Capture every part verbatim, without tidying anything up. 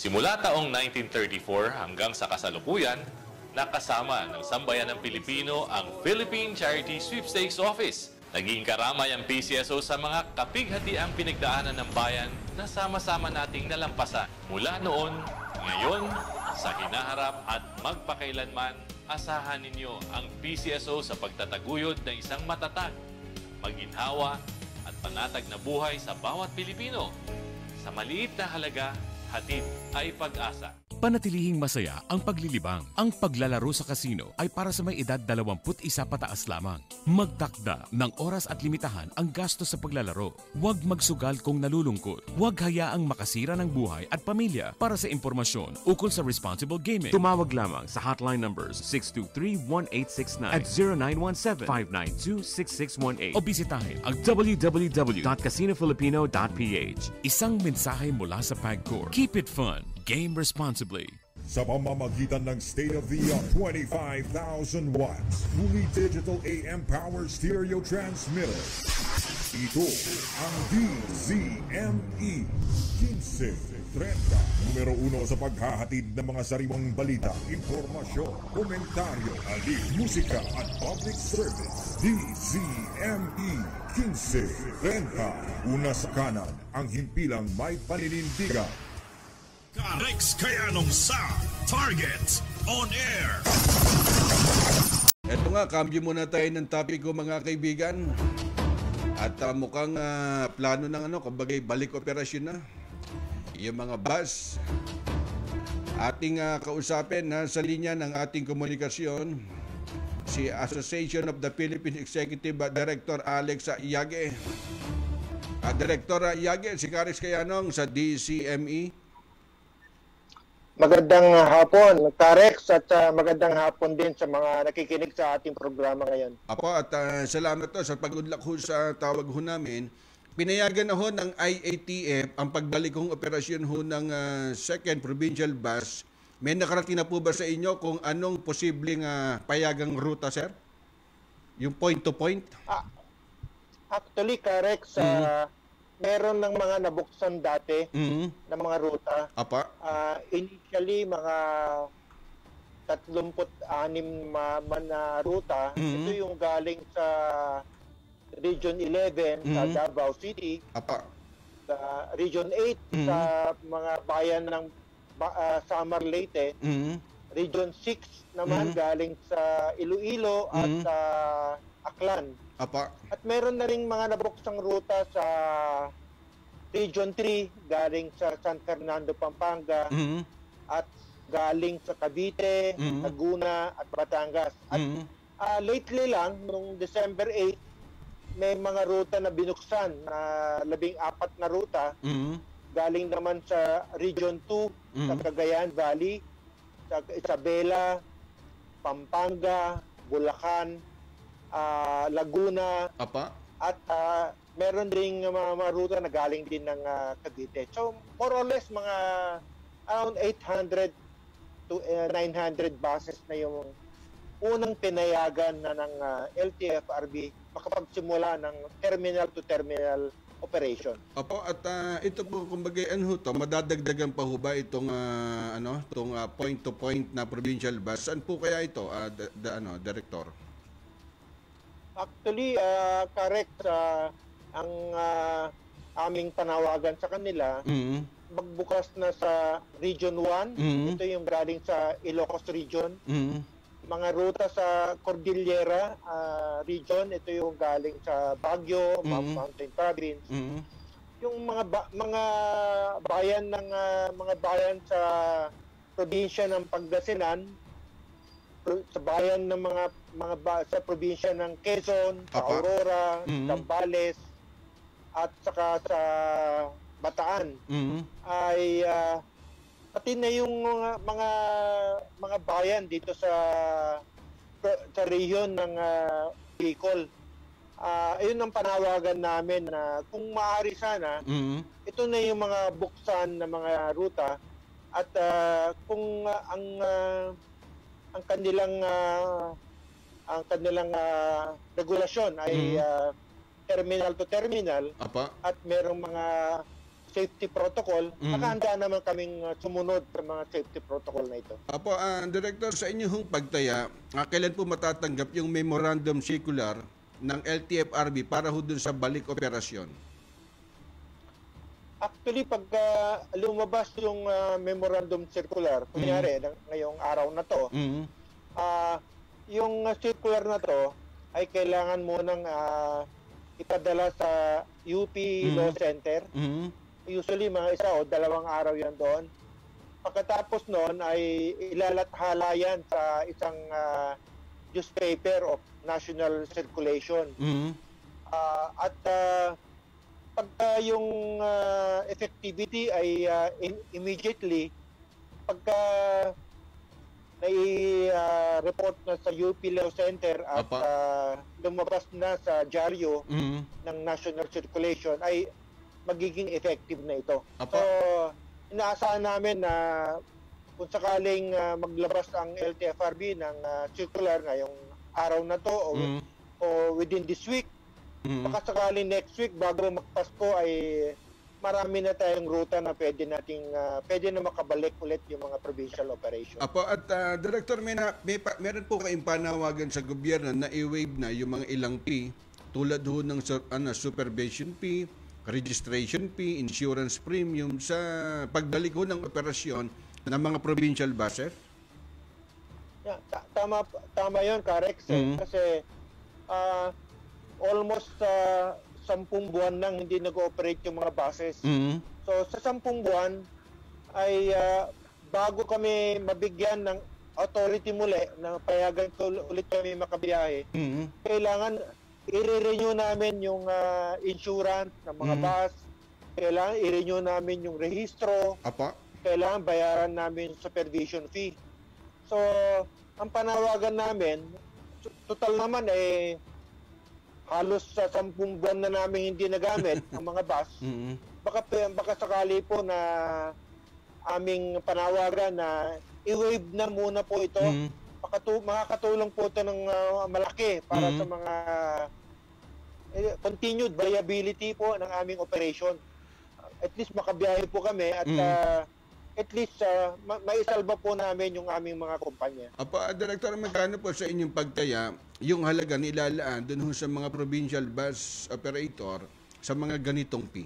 Simula taong nineteen thirty-four hanggang sa kasalukuyan, nakasama ng sambayan ng Pilipino ang Philippine Charity Sweepstakes Office. Naging karamay ang P C S O sa mga kapighatiang pinagdaanan ng bayan na sama-sama nating nalampasan. Mula noon, ngayon, sa hinaharap at magpakailanman, asahan ninyo ang P C S O sa pagtataguyod ng isang matatag, maginhawa at panatag na buhay sa bawat Pilipino. Sa maliit na halaga, hatid ay pag-asa. Panatilihing masaya ang paglilibang. Ang paglalaro sa kasino ay para sa may edad dalawampu't isa pataas lamang. Magtakda ng oras at limitahan ang gastos sa paglalaro. Huwag magsugal kung nalulungkot. Huwag hayaang makasira ng buhay at pamilya. Para sa impormasyon ukol sa responsible gaming, tumawag lamang sa hotline numbers six two three, one eight six nine at zero nine one seven, five nine two, six six one eight o bisitahin ang w w w dot casino filipino dot p h. Isang mensahe mula sa PAGCOR. Keep it fun. Game responsibly. Sa pamamagitan ng state-of-the-art twenty-five thousand watts Umi Digital A M Power Stereo Transmitter. Ito ang D Z M E fifteen thirty, numero uno sa paghahatid ng mga sariwang balita, impormasyon, komentaryo, alin, musika at public service. D Z M E fifteen thirty, una sa kanan, ang himpilang may paninindigan. Rex Kayanong sa Target On Air. Ito nga, cambio muna tayo ng topic ko mga kaibigan. At uh, mukhang uh, plano ng ano, kumbaga balik operasyon na. Yung mga bus. Ating uh, kausapin na sa linya ng ating komunikasyon, si Association of the Philippine Executive Director Alex Yage. Uh, Director Yage, si Rex Kayanong sa D C M E. Magandang hapon, Karex, at uh, magandang hapon din sa mga nakikinig sa ating programa ngayon. Apo, at uh, salamat to sa pag-unlak ho sa tawag ho namin. Pinayagan na ho ng I A T F ang pagbalik hong operasyon ho ng uh, second provincial bus. May nakarating na po ba sa inyo kung anong posibleng uh, payagang ruta, sir? Yung point to point? Ah, actually, Karex, mm-hmm. uh, meron ng mga nabuksan dati mm-hmm. na mga ruta. Apa? Uh, initially, mga tatlumpu't anim man na ruta. Mm-hmm. Ito yung galing sa Region eleven mm-hmm. sa Davao City. Apa? Sa Region eight mm-hmm. sa mga bayan ng uh, Samar Leyte. Mm-hmm. Region six naman mm-hmm. galing sa Iloilo mm-hmm. at sa uh, Aklan. Apa. At meron na ring mga nabuksang ruta sa Region three, galing sa San Fernando, Pampanga, mm-hmm. at galing sa Cavite, mm-hmm. Laguna, at Batangas. At mm-hmm. uh, lately lang, noong December eighth, may mga ruta na binuksan na labing apat na ruta, mm-hmm. galing naman sa Region two, mm-hmm. sa Cagayan Valley, sa Isabela, Pampanga, Bulacan, Uh, Laguna, Apa? at uh, meron ring mga, mga ruta na galing din ng uh, Cavite. So, more or less, mga around eight hundred to uh, nine hundred buses na yung unang pinayagan na ng uh, L T F R B makapagsimula ng terminal-to-terminal operation. Opo, at uh, ito po, kumbaga, ano to, madadagdagan pa ho ba itong, uh, ano, itong uh, point-to-point na provincial bus? Saan po kaya ito, uh, the, the, ano, Director? Actually, uh, correct, uh, ang uh, aming panawagan sa kanila, mm-hmm. magbukas na sa Region one, mm-hmm. ito yung galing sa Ilocos Region, mm-hmm. mga ruta sa Cordillera uh, Region, ito yung galing sa Baguio, mm-hmm. Mountain Province, mm-hmm. yung mga ba- mga bayan ng uh, mga bayan sa probinsya ng Pangasinan, sa bayan ng mga mga ba- sa probinsya ng Quezon, sa Aurora, mm-hmm. Zambales, at saka sa Bataan, mm-hmm. ay uh, pati na yung mga mga, mga bayan dito sa sa rehiyon ng uh, Bicol. Uh, ayun ang panawagan namin na kung maaari sana, mm-hmm. ito na yung mga buksan na mga ruta at uh, kung uh, ang uh, ang kanilang uh, ang kanilang uh, regulasyon ay mm-hmm. uh, terminal to terminal. Apa? At merong mga safety protocol, mm-hmm. nakahanda naman kaming uh, sumunod sa mga safety protocol na ito. Apo, uh, Director, sa inyong pagtaya, uh, kailan po matatanggap yung memorandum circular ng L T F R B para ho dun sa balik operasyon? Actually, pag uh, lumabas yung uh, memorandum circular, kunyari, mm-hmm. ngayong araw na to, mm-hmm. uh, yung uh, circular na to ay kailangan mo nang uh, ipadala sa U P mm-hmm. Law Center. Mm-hmm. Usually, mga isa o dalawang araw yan doon. Pagkatapos noon ay ilalathala yan sa isang uh, newspaper of national circulation. Mm-hmm. Uh, at uh, pagka yung uh, effectivity ay uh, in, immediately, pagka nai-report uh, na sa U P Law Center at uh, lumabas na sa dyaryo mm-hmm. ng national circulation, ay magiging effective na ito. Apa. So, inaasahan namin na kung sakaling uh, maglabas ang L T F R B ng uh, circular ngayong araw na to o, mm-hmm. o within this week, mm-hmm. baka sakaling next week bago magpasko ay marami na tayong ruta na pwede nating uh, pwede na makabalik ulit yung mga provincial operation. Apo, at uh, Director, may, na, may pa, meron po kayong panawagan sa gobyerno na i-waive na yung mga ilang fee tulad ho ng ano, supervision fee, registration fee, insurance premium sa pagbalik ho ng operasyon ng mga provincial buses? Yeah, ta- tama tama 'yon, Karex, mm-hmm. kasi uh, almost uh, sampung buwan nang hindi nag-ooperate yung mga buses. Mm-hmm. So sa sampung buwan ay uh, bago kami mabigyan ng authority muli na payagan ko ulit kami makabiyahe, mm-hmm. kailangan i-renew namin yung uh, insurance ng mga mm-hmm. bus, kailangan i-renew namin yung rehistro, Apa? kailangan bayaran namin supervision fee. So ang panawagan namin, total naman eh halos sa sampung buwan na namin hindi nagamit ang mga bus. Mm-hmm. Baka, baka sakali po na aming panawagan na i-waive na muna po ito. Mm-hmm. Makatu- makakatulong po ito ng uh, malaki para mm-hmm. sa mga eh, continued viability po ng aming operation. At least makabiyahe po kami at mm-hmm. uh, at least uh, ma- maisalba po namin yung aming mga kumpanya. Apa, Director, magkano po sa inyong pagtaya yung halaga nilalaan dun sa mga provincial bus operator sa mga ganitong fee?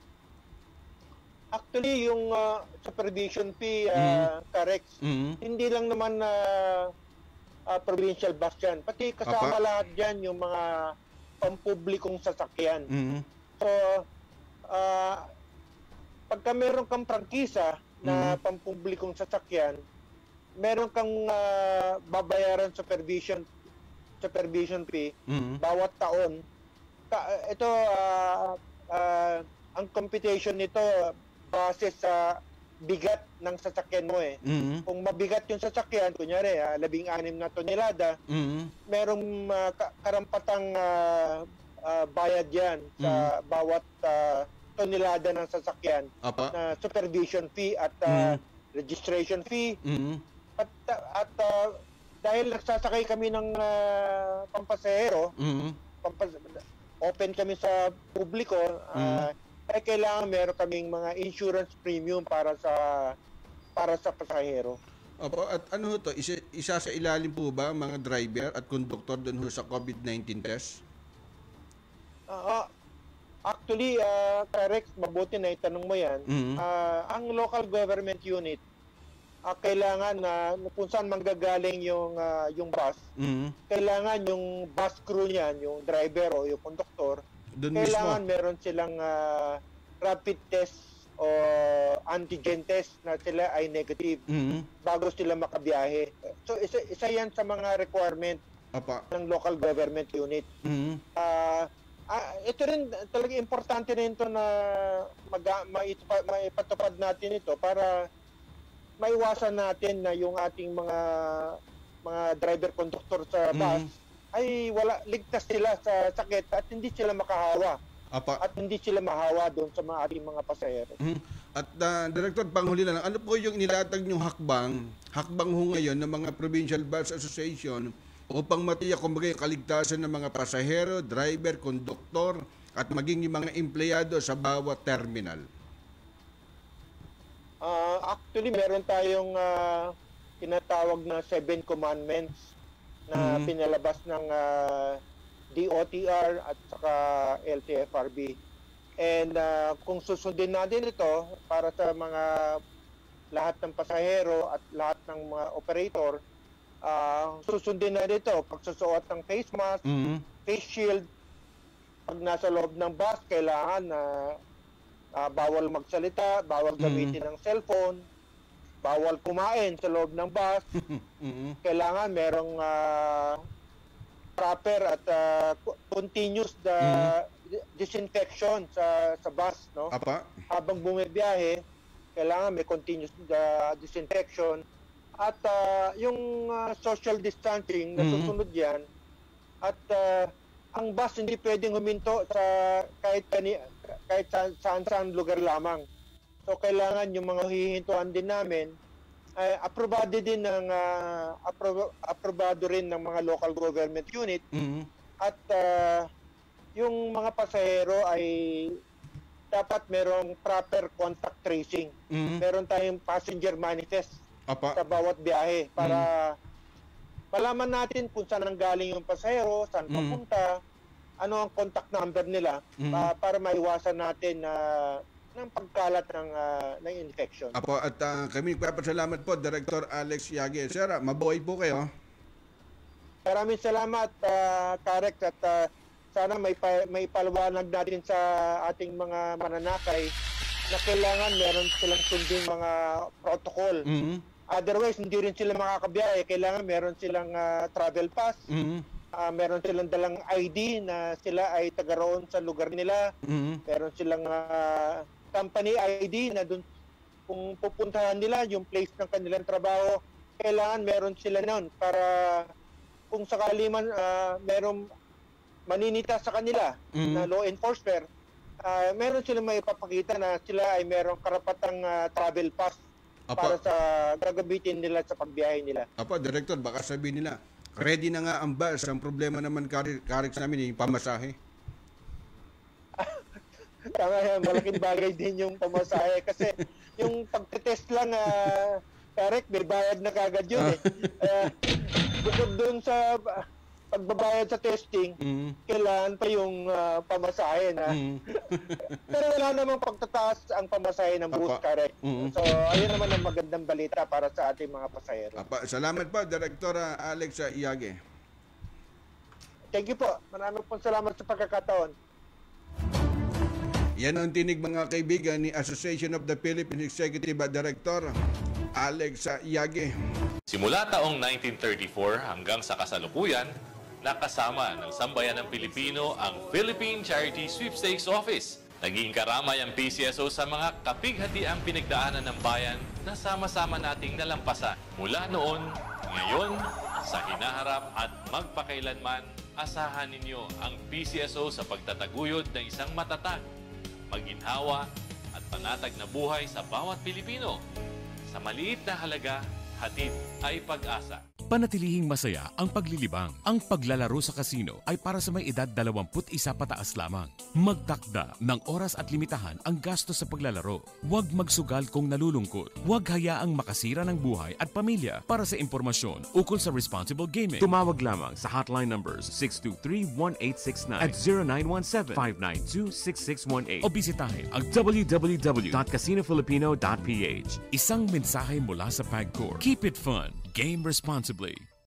Actually, yung uh, supervision fee, uh, mm-hmm. correct, mm-hmm. hindi lang naman na uh, uh, provincial bus yan. Pati kasama Apa? lahat dyan yung mga pampublikong sasakyan. Mm-hmm. So, uh, pagka meron kang prangkisa na mm-hmm. pampublikong sasakyan, meron kang uh, babayaran supervision supervision fee mm-hmm. bawat taon. Ka, ito, uh, uh, ang computation nito base sa bigat ng sasakyan mo eh. Mm-hmm. Kung mabigat yung sasakyan, kunyari, uh, labing anim na tonelada, mm-hmm. merong uh, ka- karampatang uh, uh, bayad yan sa mm-hmm. bawat uh, tonelada ng sasakyan Apa? na supervision fee at uh, mm-hmm. registration fee. Mm-hmm. At, at uh, dahil nagsasakay kami ng uh, pampasahero, mm-hmm. pampas- open kami sa publiko, uh, mm-hmm. ay kailangan meron kaming mga insurance premium para sa para sa pasahero. Opo, at ano to, isa, isa sa ilalim po ba mga driver at conductor doon sa COVID nineteen test? Uh, actually, uh, correct, mabuti na itanong mo yan. Mm-hmm. Uh, ang local government unit, uh, kailangan na uh, kung saan manggagaling yung, uh, yung bus, mm-hmm. kailangan yung bus crew niyan, yung driver o yung conductor, Dun kailangan mismo. meron silang uh, rapid test o antigen test na sila ay negative mm-hmm. bago sila makabiyahe. So isa, isa yan sa mga requirement Apa. ng local government unit. Mm-hmm. Uh, uh, ito rin talaga importante rin ito na mag, maipatupad, maipatupad natin ito para maiwasan natin na yung ating mga mga driver conductor sa bus mm-hmm. ay wala, ligtas sila sa sakit at hindi sila makahawa. Apa. At hindi sila mahawa doon sa mga ating mga pasahero. Mm-hmm. At uh, Director, panghuli na lang, ano po yung nilatag niyong hakbang, hakbang ho ngayon ng mga Provincial Bus Association upang matiyak kumbaga yung kaligtasan ng mga pasahero, driver, konduktor at maging yung mga empleyado sa bawat terminal? actually, meron tayong uh, tinatawag na Seven Commandments na mm-hmm. pinalabas ng uh, D O T R at saka L T F R B. And uh, kung susundin natin ito para sa mga lahat ng pasahero at lahat ng mga operator, uh, susundin na dito pagsusuot ng face mask, mm-hmm. face shield. Pag nasa loob ng bus, kailangan na uh, uh, bawal magsalita, bawal gamitin mm-hmm. ng cellphone, bawal kumain sa loob ng bus. Mm-hmm. Kailangan merong uh, proper at uh, continuous the mm-hmm. disinfection sa sa bus, no? Apa? Habang bumibiyahe, kailangan may continuous the disinfection at uh, yung uh, social distancing na susunod yan. At uh, ang bus hindi pwedeng huminto sa kahit kani, kahit saan saan lugar lamang. So kailangan yung mga hihintuan din namin ay aprobado din ng uh, apro, aprobado rin ng mga local government unit. Mm-hmm. At uh, yung mga pasahero ay dapat merong proper contact tracing. Mm-hmm. Meron tayong passenger manifest Apa. sa bawat biyahe para mm-hmm. malaman natin kung saan ang galing yung pasahero, saan mm-hmm. papunta, ano ang contact number nila mm-hmm. uh, para maiwasan natin na uh, ng pagkalat ng uh, ng infection. Apo, at uh, kami nagpapasalamat po Director Alex Yage. Sir, mabuhay po kayo. Maraming salamat uh, Karek, at uh, sana may pa, may paliwanag natin sa ating mga mananakay na kailangan meron silang sundin mga protocol. Mm-hmm. Otherwise, hindi rin sila makakabiyahe. Kailangan meron silang uh, travel pass. Mm-hmm. Uh, meron silang dalang I D na sila ay taga roon sa lugar nila. Mm-hmm. Meron silang uh, company I D na dun, kung pupuntahan nila yung place ng kanilang trabaho, kailangan meron sila noon para kung sakali man uh, meron maninita sa kanila mm-hmm. na law enforcer, uh, meron silang may ipapakita na sila ay merong karapatang uh, travel pass. Apa. Para sa gagamitin nila sa pagbiyahe nila. Apo, Director, baka sabihin nila, ready na nga ang bus. Ang problema naman, Karix namin, yung pamasahe. Tama yan, malaking bagay din yung pamasahe. Kasi yung pagtetest lang, uh, Karix, may bayad na kagad yun eh. Uh, bukod dun sa uh, pagbabayad sa testing, mm-hmm. kailangan pa yung uh, pamasahe na. Mm-hmm. Pero wala namang pagtataas ang pamasahe ng bus, Karek. Mm-hmm. So, ayun naman ang magandang balita para sa ating mga pasahero. Apa, salamat po, Director Alex Yage. Thank you po. Maraming po salamat sa pagkakataon. Yan ang tinig, mga kaibigan, ni Association of the Philippine Executive Director Alex Yage. Simula taong nineteen thirty-four hanggang sa kasalukuyan, nakasama ng sambayan ng Pilipino ang Philippine Charity Sweepstakes Office. Naging karamay ang P C S O sa mga kapighatiang pinagdaanan ng bayan na sama-sama nating nalampasan. Mula noon, ngayon, sa hinaharap at magpakailanman, asahan ninyo ang P C S O sa pagtataguyod ng isang matatag, maginhawa at panatag na buhay sa bawat Pilipino. Sa maliit na halaga, hatid ay pag-asa. Panatilihing masaya ang paglilibang. Ang paglalaro sa kasino ay para sa may edad dalawampu't isa pataas lamang. Magtakda ng oras at limitahan ang gastos sa paglalaro. Huwag magsugal kung nalulungkot. Huwag hayaang makasira ng buhay at pamilya. Para sa impormasyon ukol sa responsible gaming, tumawag lamang sa hotline numbers six two three, one eight six nine at zero nine one seven, five nine two, six six one eight o bisitahin ang w w w dot casino filipino dot p h. Isang mensahe mula sa PAGCOR. Keep it fun. Game responsibly.